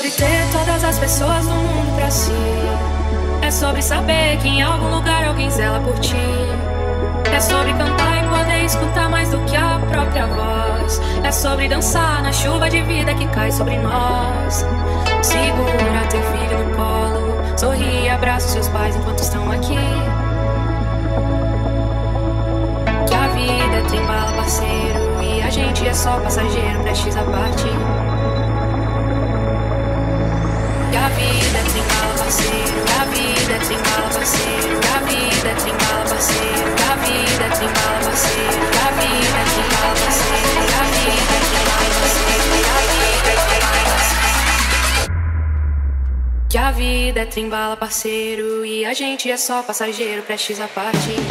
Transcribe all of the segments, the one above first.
sobre ter todas as pessoas do mundo pra si. É sobre saber que em algum lugar alguém zela por ti. É sobre cantar e poder escutar mais do que a própria voz. É sobre dançar na chuva de vida que cai sobre nós. Segura teu filho no colo, sorri e abraça os seus pais enquanto estão aqui. Que a vida tem bala, parceiro, e a gente é só passageiro prestes a partir. Que a vida tem bala, parceiro, a vida tem bala, parceiro, a vida tem bala, parceiro, a vida tem bala, parceiro, a vida tem bala, parceiro, a vida tem bala, parceiro, a vida tem bala, parceiro. Que a vida tem bala, parceiro, e a gente é só passageiro prestes a partir.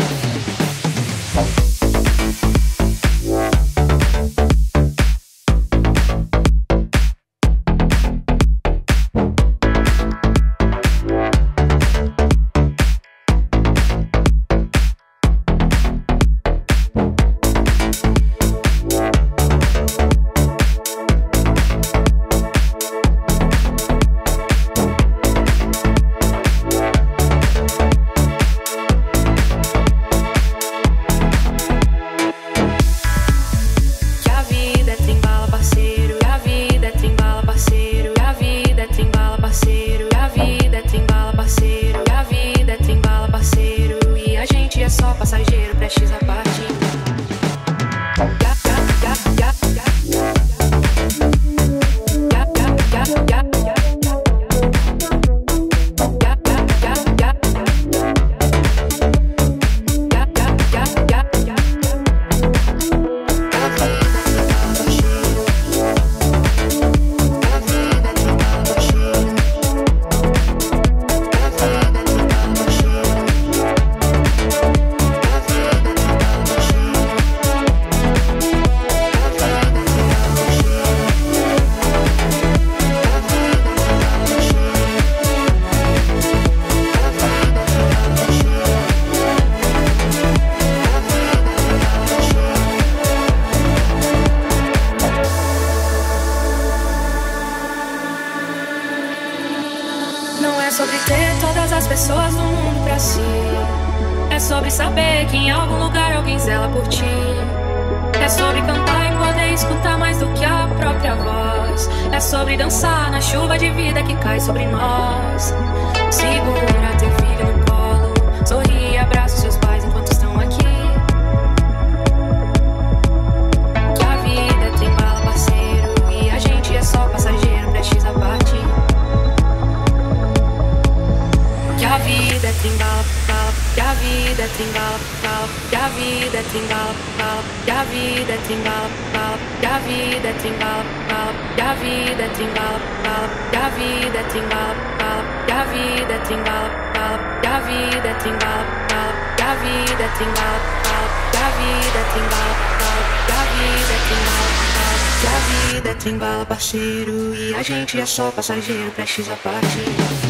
Tem bala, parceiro, e a gente é só passageiro prestes a partir.